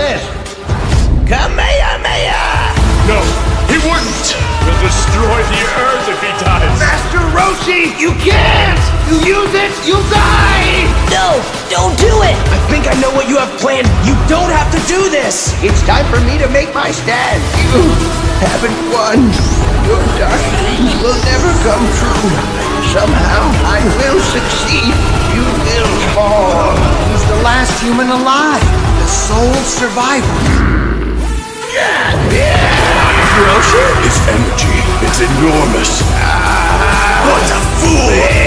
this. Kamehameha! No, he wouldn't! He'll destroy the Earth if he does! Master Roshi, you can't! You use it, you'll die! No, don't do it! I think I know what you have planned. You don't have to do this! It's time for me to make my stand. You haven't won. Your dark dreams will never come true. Somehow I will succeed. You will fall. He's the last human alive. The sole survivor. Hiroshi? His energy, it's enormous. What a fool!